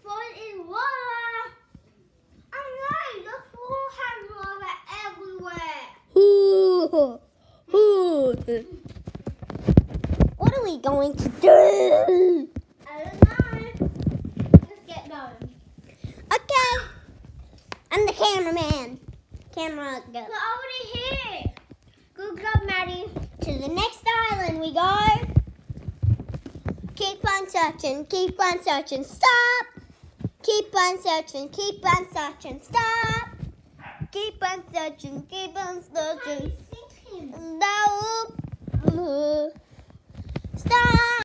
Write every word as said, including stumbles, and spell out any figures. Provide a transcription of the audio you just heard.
floor is water. I know, the floor has water everywhere. Ooh. Ooh. What are we going to do? I don't know. Let's get going. Okay. I'm the cameraman. Camera go. We're already here. Good job, Maddie. To the next island we go. Keep on searching, keep on searching, stop. Keep on searching, keep on searching, stop. Keep on searching, keep on searching. How are you thinking? Stop.